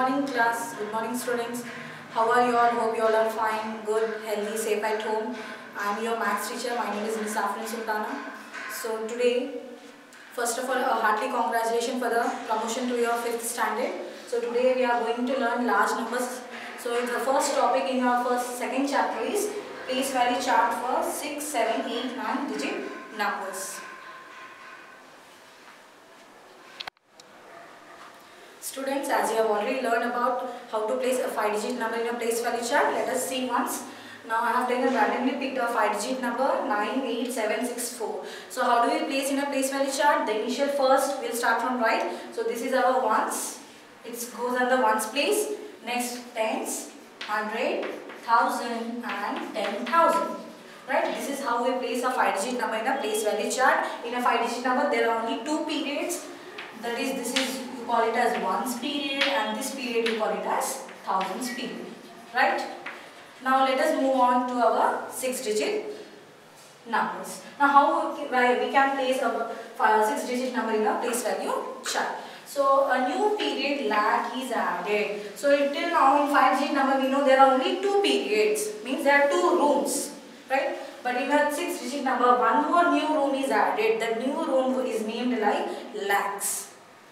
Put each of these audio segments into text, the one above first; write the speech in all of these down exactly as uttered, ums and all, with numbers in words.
morning class, good morning students. How are you all? Hope you all are fine, good, healthy, safe at home. I am your maths teacher. My name is Miss Afrin Sultana. So today, first of all, a hearty congratulations for the promotion to your fifth standard. So today we are going to learn large numbers. So the first topic in your first second chapter is place value chart for six, seven, eight, nine digit numbers. Students, as you have already learned about how to place a five digit number in a place value chart, let us see once. Now I have taken randomly picked a five digit number nine eight seven six four. So how do we place in a place value chart? The initial first will start from right. So this is our ones. It goes on the ones place. Next tens, hundred, thousand and ten thousand. Right? This is how we place a five digit number in a place value chart. In a five digit number there are only two periods. That is, this is you call it as ones period and this period you call it as thousands period. Right? Now let us move on to our six digit numbers. Now how we can place a six digit number in a place value chart. So a new period lag is added. So until now in five digit number we know there are only two periods. Means there are two rooms. Right? But in a six digit number one more new room is added. The new room is named like lags.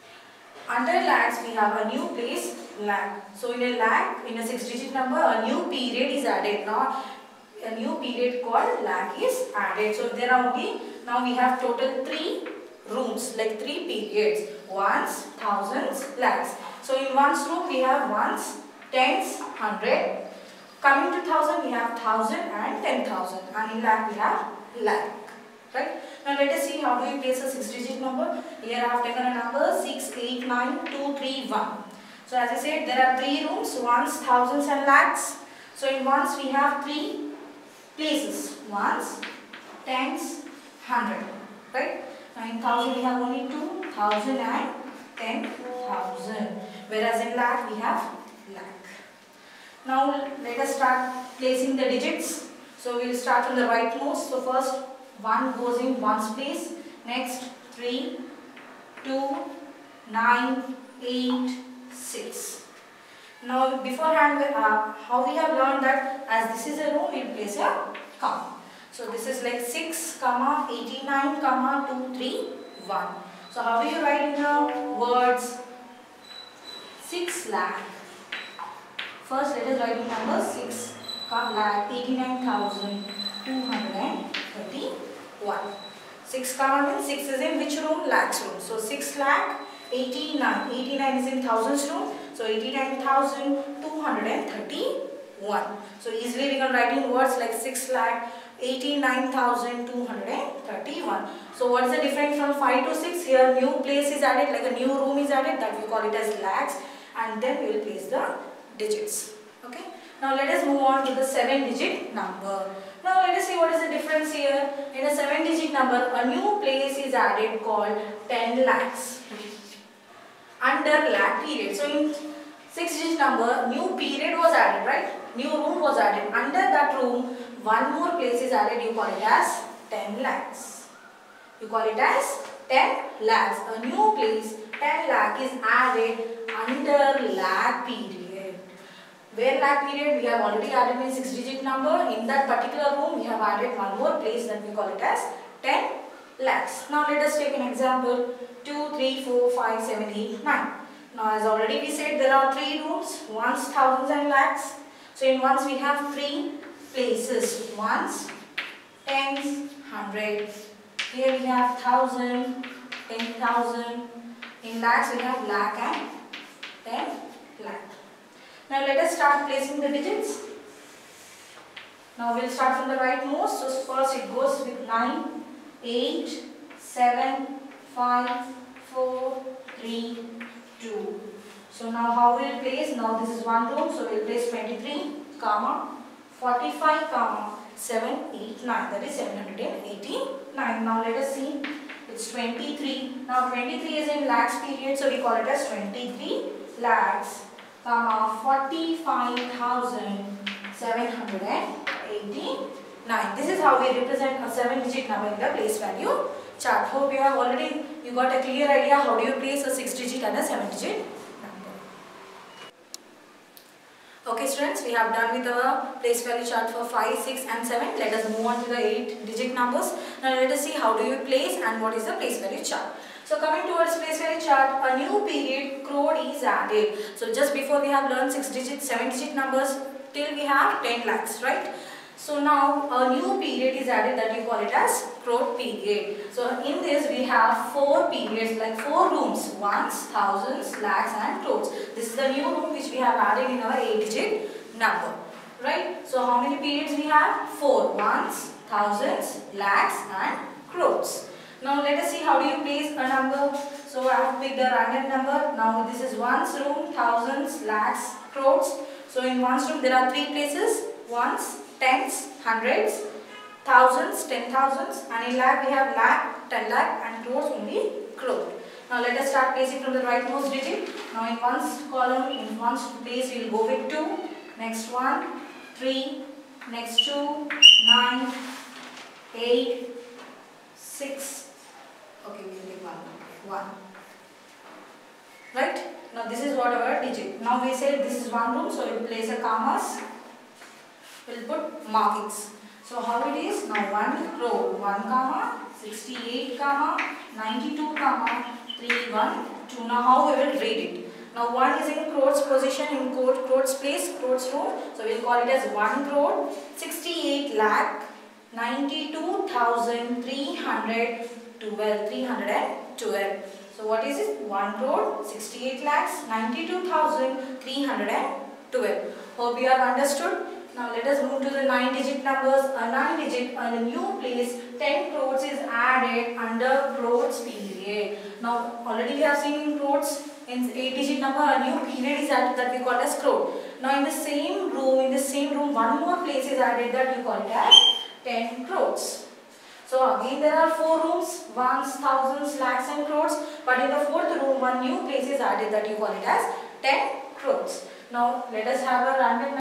Under lags we have a new place lag. So in a lag, in a six digit number, a new period is added. Now a new period called lag is added. So there are only, now we have total three rooms, like three periods. Ones, thousands, lags. So in ones room we have ones, tens, hundred. Coming to thousand we have thousand and ten thousand. And in lag we have lag. Right? Now let us see how do we place a six digit number. Here I have taken a number six, eight, nine, two, three, one. So as I said, there are three rooms, ones, thousands and lakhs. So in ones we have three places, ones, tens, hundred. Right? Now in thousand we have only two, thousand and ten thousand. Whereas in lakh we have lakh. Now let us start placing the digits. So we will start from the rightmost. So first one goes in ones place. Next three, two, nine, eight, six. Now beforehand uh, how we have learned that as this is a row we will place a comma. So this is like six comma eighty-nine comma two three one. So how do you write in the words six lakh? First let us write in number six lakh eighty-nine thousand two hundred thirty-one. six comma means six is in which room? Lakhs room. So six lakh eighty-nine. eighty-nine is in thousands room. So eighty-nine thousand two hundred thirty-one. So easily we can write in words like six lakh eighty-nine thousand two hundred thirty-one. So what is the difference from five to six? Here new place is added, like a new room is added, that we call it as lakhs, and then we will place the digits. Okay. Now let us move on to the seven digit number. Now let us see what is the difference here. In a seven digit number, a new place is added called ten lakhs. Under lakh period. So in six digit number, new period was added, right? New room was added. Under that room, one more place is added. You call it as ten lakhs. You call it as ten lakhs. A new place, ten lakh is added under lakh period. Where lakh period we have already added in six digit number. In that particular room, we have added one more place that we call it as ten lakhs. Now let us take an example. two, three, four, five, seven, eight, nine. Now as already we said, there are three rooms, ones, thousands and lakhs. So in ones we have three places, ones, tens, hundred. Here we have thousand, ten thousand. In lakhs we have lakh and ten lakh. Now let us start placing the digits. Now we will start from the rightmost. So first it goes with nine, eight, seven, five, four, three, two. So now how we will place? Now this is one room, so we will place twenty-three, comma, forty-five, comma, seven, eight, nine. That is seven hundred eighty-nine. Now let us see. It's twenty-three. Now twenty-three is in lakhs period, so we call it as twenty-three lakhs, comma, forty-five thousand seven hundred eighty-nine. This is how we represent a seven digit number in the place value chart. Hope you have already you got a clear idea how do you place a six digit and a seven digit number. Okay students, we have done with our place value chart for five, six and seven. Let us move on to the eight digit numbers. Now let us see how do you place and what is the place value chart. So coming towards place value chart, a new period crore is added. So just before we have learned six digit, seven digit numbers till we have ten lakhs, right? So now a new period is added that you call it as crore period. So in this we have four periods like four rooms, ones, thousands, lakhs and crores. This is the new room which we have added in our eight digit number, right? So how many periods we have? Four, ones, thousands, lakhs and crores. Now let us see how do you place a number. So I have picked a random number. Now this is ones room, thousands, lakhs, crores. So in ones room there are three places, ones, tens, hundreds, thousands, ten thousands, and in lakh we have lakh, ten lakh and crores only crore. Now let us start placing from the rightmost digit. Now in ones column, in ones place we will go with two, next one, three, next two, nine, eight, six, okay we will take one, one. Right? Now this is what our digit. Now we say this is one room, so we will place a commas. We'll put markings. So how it is? Now one crore, one comma, sixty-eight comma, ninety-two comma, three, one, two. Now how we will read it? Now one is in crores position, in crore, crores place, crores room. So we'll call it as one crore, sixty-eight lakh, ninety-two thousand three hundred twelve, three hundred twelve. So what is it? one crore, sixty-eight lakhs, ninety-two thousand three hundred twelve. Hope you have understood. Now let us move to the nine digit numbers. A nine digit on a new place, ten crores is added under crores period. Now already we have seen in crores, in eight digit number a new period is added that we call as crore. Now in the same room, in the same room one more place is added that we call it as ten crores. So again there are four rooms, ones, thousands, lakhs and crores, but in the fourth room one new place is added that you call it as ten crores. Now let us have a random.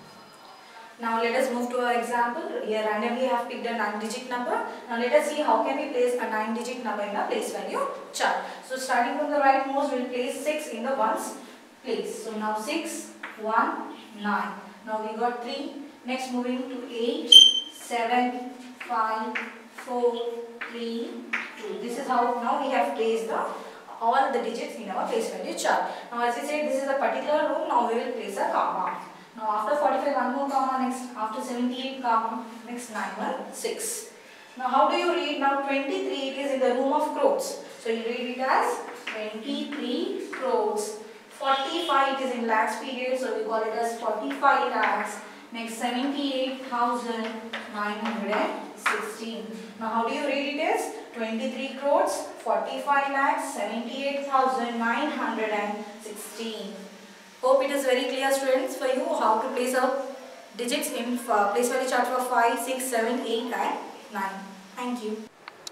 Now let us move to our example. Here randomly I have picked a nine digit number. Now let us see how can we place a nine digit number in a place value chart. So starting from the rightmost, we will place six in the ones place. So now six, one, nine. Now we got three. Next moving to eight, seven, five, four, three, two. This is how now we have placed the all the digits in our place value chart. Now as I said, this is a particular room. Now we will place a comma. Now after forty-five, one more comma, next after seventy-eight comma, next nine, one, six. Now how do you read? Now twenty-three, it is in the room of crores. So you read it as twenty-three crores. forty-five, it is in lakhs period, so we call it as forty-five lakhs. Next seventy-eight thousand nine hundred sixteen. Now how do you read it as? twenty-three crores, forty-five lakhs, seventy-eight thousand nine hundred sixteen. Hope it is very clear students for you how to place our digits in uh, place value chart for five, six, seven, eight and nine. Thank you.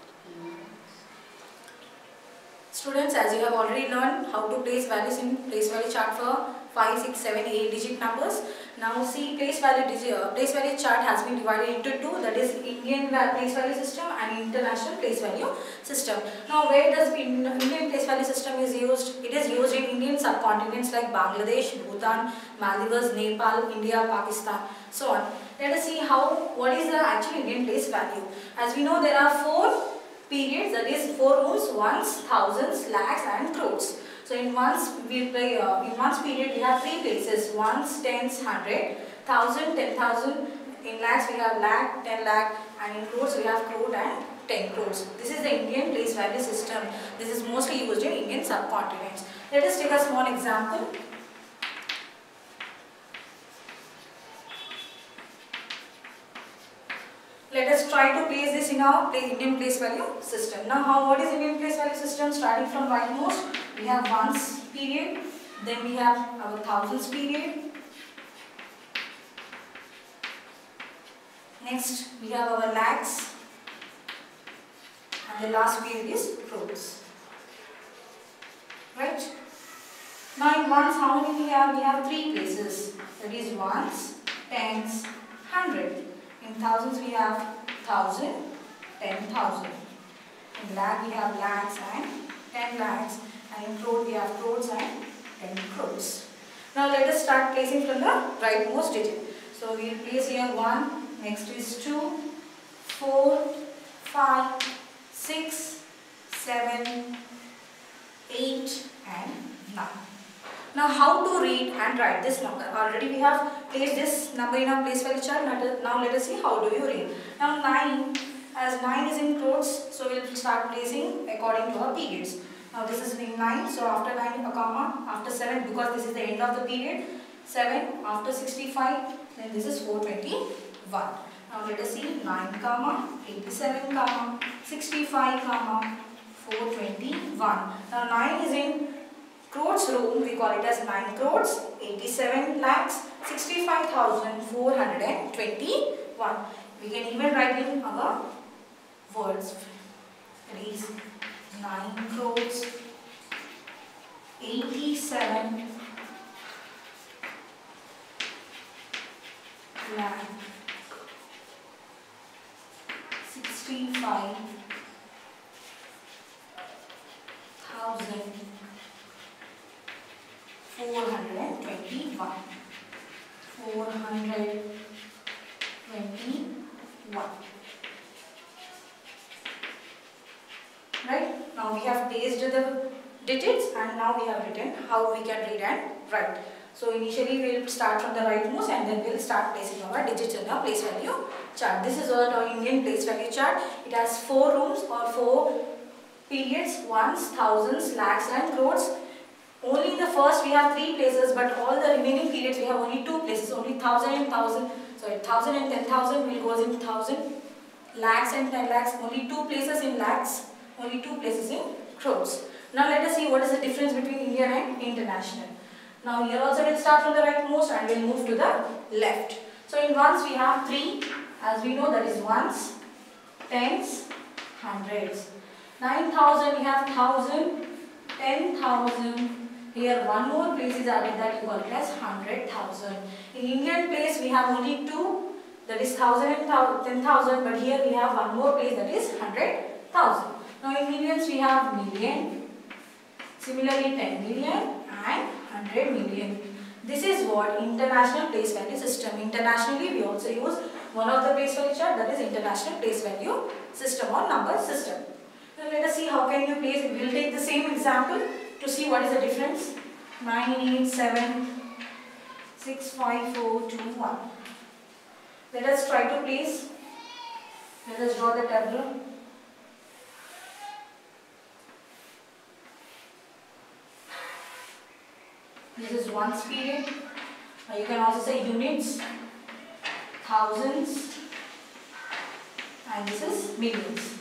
Students, as you have already learned how to place values in place value chart for five, six, seven, eight digit numbers. Now see, place value digit, uh, place value chart has been divided into two, that is Indian place value system and international place value system. Now where does Indian place value system is used? It is used in Indian subcontinents like Bangladesh, Bhutan, Maldives, Nepal, India, Pakistan, so on. Let us see how what is the actual Indian place value. As we know, there are four periods, that is four rooms, ones, thousands, lakhs and crores. So in ones we play uh, in ones period we have three places, ones, tens, hundred, thousand, ten thousand. In lakhs we have lakh, ten lakh, and in crores we have crore and ten crores. This is the Indian place value system. This is mostly used in Indian subcontinents. Let us take a small example. Let us try to place this in our Indian place value system. Now, how what is Indian place value system? Starting from rightmost, we have ones period, then we have our thousands period. Next, we have our lakhs, and the last period is crores. Right? Now, in ones, how many we have? We have three places. That is ones, tens, hundred. In thousands we have thousand, ten thousand. In lakh we have lakhs and ten lakhs. And in crore we have crores and ten crores. Now let us start placing from the rightmost digit. So we will place here one, next is two, four, five, six, seven, eight and nine. Now how to read and write this number? Already we have placed this number in our place value chart. Now let us see how do you read. Now nine, as nine is in quotes, so we will start placing according to our periods. Now this is being nine, so after nine a comma, after seven because this is the end of the period, seven, after sixty-five, then this is four twenty-one. Now let us see nine comma, eighty-seven comma, sixty-five comma, four twenty-one. Now nine is in crores room, we call it as nine crores, eighty-seven lakhs, sixty-five thousand four hundred twenty-one. We can even write in our words. It is nine crores, eighty-seven lakh, sixty-five thousand four hundred twenty-one. four hundred twenty-one. Right? Now we have placed the digits and now we have written how we can read and write. So initially we will start from the rightmost and then we will start placing our digits in our place value chart. This is our Indian place value chart. It has four rooms or four periods, ones, thousands, lakhs and crores. Only in the first we have three places, but all the remaining periods we have only two places, only thousand and thousand. So thousand and ten thousand will goes in thousand, lakhs and ten lakhs, only two places in lakhs, only two places in crores. Now let us see what is the difference between Indian and international. Now here also we will start from the rightmost and we will move to the left. So in ones we have three, as we know that is ones, tens, hundreds. nine thousand we have thousand, ten thousand. Here one more place is added that you call it as hundred thousand. In Indian place we have only two, that is thousand and ten thousand, but here we have one more place that is hundred thousand. Now in millions we have million, similarly ten million and hundred million. This is what international place value system. Internationally we also use one of the place value chart, that is international place value system or number system. Now let us see how can you place. We will take the same example to see what is the difference. nine eight seven six five four two one. Let us try to place. Let us draw the tableau. This is ones period. Now you can also say units, thousands, and this is millions.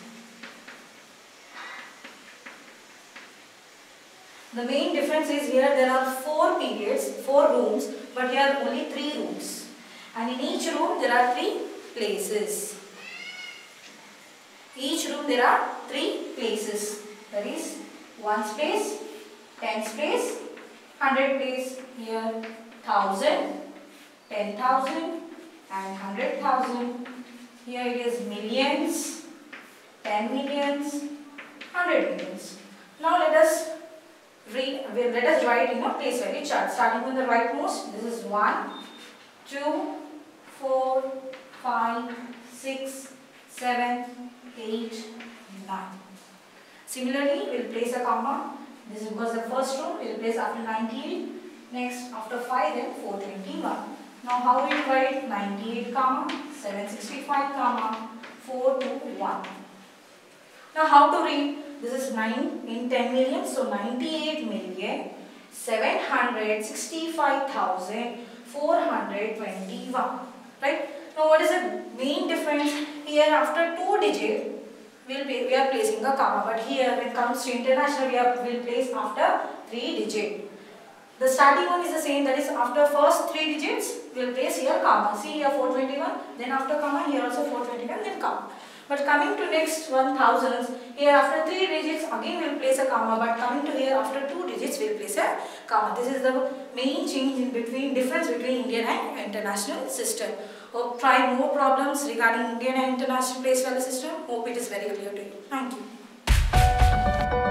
The main difference is here there are four periods, four rooms, but here only three rooms. And in each room there are three places. Each room there are three places. That is ones place, tens place, hundred place. Here thousand, ten thousand and hundred thousand. Here it is millions, ten millions, hundred millions. Now let us read, let us write in a place value chart. Starting from the rightmost, this is one, two, four, five, six, seven, eight, nine. Similarly, we will place a comma. This is because the first row we will place after ninety-eight. Next, after five, then four twenty-one. Now, how we will write ninety-eight, comma, seven sixty-five, comma, four twenty-one. Now, how to read? This is nine in ten million, so ninety-eight million seven hundred sixty-five thousand four hundred twenty-one. Right? Now, what is the main difference? Here, after two digit, we'll pay, we are placing a comma, but here, when it comes to international, we are will place after three digit. The starting one is the same, that is after first three digits, we will place here comma. See here four twenty-one, then after comma, here also four twenty-one, then comma. But coming to next one thousands, here after three digits again we will place a comma, but coming to here after two digits we will place a comma. This is the main change in between, difference between Indian and international system. Hope try more problems regarding Indian and international place value system. Hope it is very clear to you. Thank you.